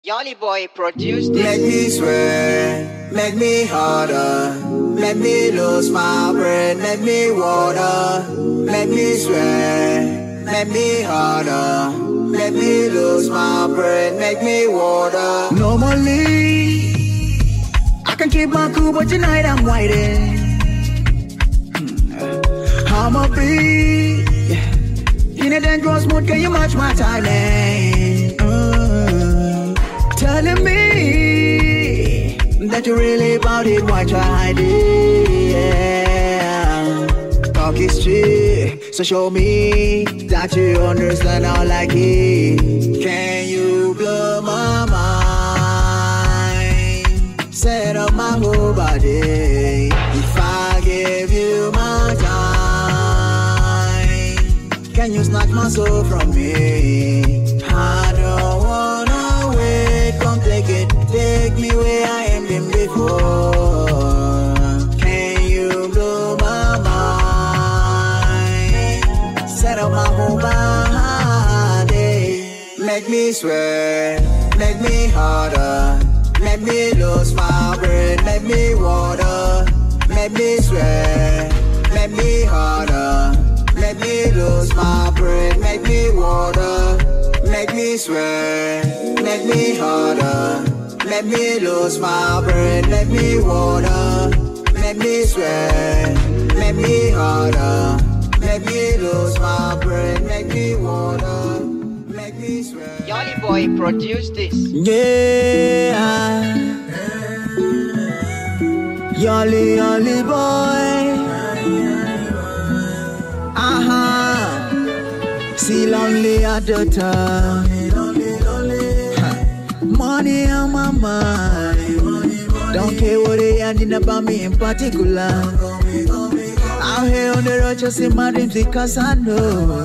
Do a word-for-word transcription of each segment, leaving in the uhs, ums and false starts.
Yoli Boy produced this. Make me swear, make me harder, make me lose my brain, make me water, make me swear, make me harder, make me lose my brain, make me water. Normally, I can keep my cool, but tonight I'm waiting. I'm a beat in a dangerous mood, can you match my timing? Uh, telling me that you're really about it, why try hiding? Yeah. Talk is cheap, so show me that you understand how I like it. Can you blow my mind? Set up my whole body. If I give you my time, can you snatch my soul from me? I don't wanna wait, come take it, take me where I ain't been before. Can you blow my mind? Set up my whole body. Make me swear, make me harder, make me lose my brain, make me water, make me swear, make me harder, make me lose my brain, make me water, make me swear, make me harder, make me lose my brain, make me water, make me swear, make me harder, make me lose my brain, make me water, make me swear. Yoli Boy produced this. Yeah, Yoli Yoli Boy. Uh-huh. See lonely at the time. Money on my mind. Don't care what they ending about me in particular. I'm here on the road chasing my dreams because I know.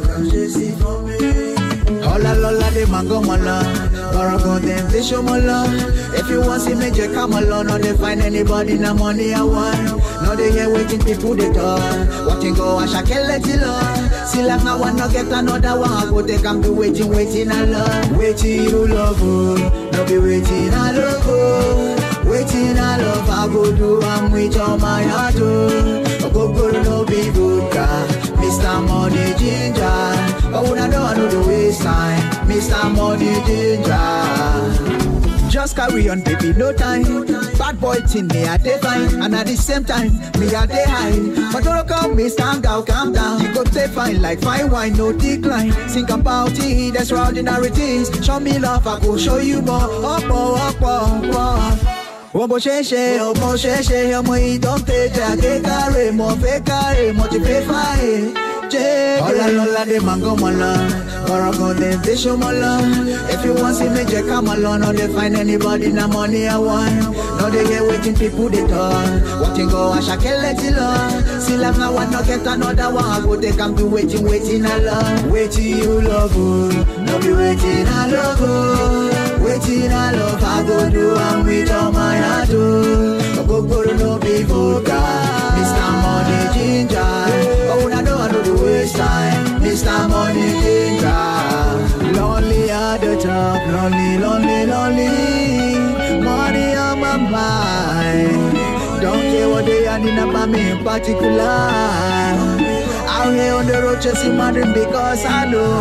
Hola lola de mango mola, Barago them they show mola. If you want see me just come along, no they find anybody no money I want. No they here waiting people they talk. Watching go and shake let it love. See like no one no get another one. I go take them to waiting, waiting I love. Waiting you love, no be waiting I love. Waiting I love, I go do I'm with all my heart. I go go no be good guy, Mister Money Ginger. But when I don't know the waste time, Mister Money Ginger. Just carry on, baby, no time. Bad boy thing, me a day fine, and at the same time, me a day high. But don't come, me stand out, calm down. You go stay fine like fine wine, no decline. Think about it, that's ordinary things. Show me love, I go show you more. Up, up, up, up. Omo sheshe, omo sheshe, omo idonte, jage kare, mo fe kare, mo ti fe fae. Hola lola de mango mola, Barago them they show mola. If you want see me just come along, no they find anybody no money I want. No they get waiting people they talk. Watching go and shake let it love. See like no one no get another one. I go take them to waiting, waiting I love. Waiting you love, no be waiting I love. Waiting I love, I go do I'm with all my heart. I go go to no be vodka, Mister Money Ginger. Oh, I know I know the waste time, Mister Money Ginger. Lonely at the top, lonely, lonely, lonely. Money on my mind. Don't care what they are in about me in particular. Out here on the road chasing my dream because I know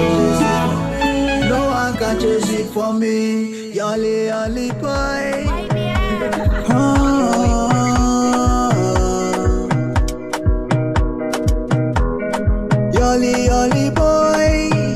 no one can chase it for me. Yoli, yoli boy. Oh. Yoli, yoli boy.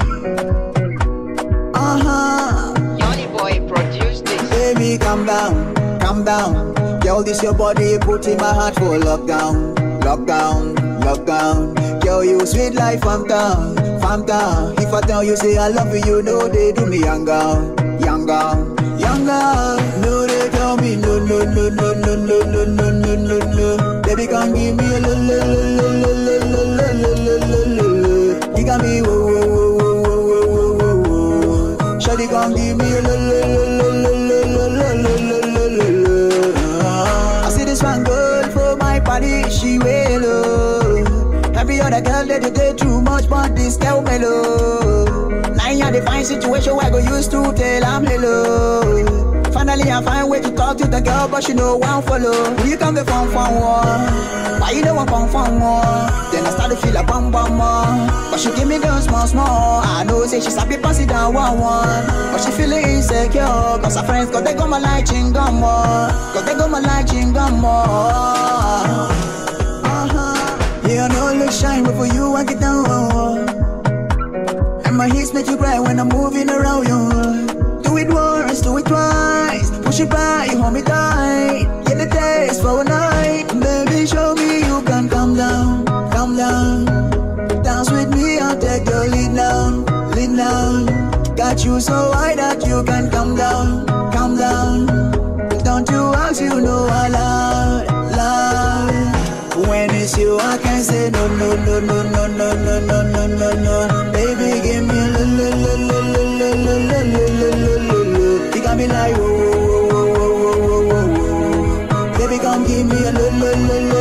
Uh-huh. Yoli Boy produced this. Baby, calm down, calm down. Girl, this your body, put in my heart for lockdown. Lockdown, lockdown. Girl, you sweet like Fanta, Fanta. If I tell you, say I love you, you know they do me younger, younger, younger. No, they tell me no, no, no, no, no, no, no, no, no, no, no. Baby, come give me a lo, lo, lo, lo, lo, lo, lo, lo, lo, lo, lo. You got me, whoa, whoa, whoa, whoa, whoa, whoa, whoa. Shawty, come give me a lo, lo, lo, lo, lo, lo, lo, lo, lo, lo, lo. I see this one girl for my body, she way low. Every other girl that they do too much, but this girl mellow. Now you the fine situation where I go used to tell I'm hello. I find way to talk to the girl, but she know one follow. Will you come the phone for one? Why you know one phone for one? Then I start to feel like bum bum more. But she give me girl small small. I know say she's happy pass it down one one. But she feeling insecure, cause her friends got they go my like chingum more. Cause they go my like chingum more. Uh-huh. Yeah, I know look shine, but for you I get down. And my hips make you cry when I'm moving around you. Do it once, do it twice. Push it back, you hold me tight. Get the taste for a night. Baby, show me you can calm down, calm down. Dance with me, I'll take your lead down, lead down. Got you so high that you can calm down, calm down. Don't you ask, you know I love, love. When it's you, I can't say no, no, no, no, no, no, no, no, no, no, no. Baby, give me a lo, lo, lo, lo, lo, lo, lo, lo, lo, lo. You got me like whoa, whoa, whoa, whoa, whoa, whoa, whoa. Baby, come give me a lo, lo, lo, lo.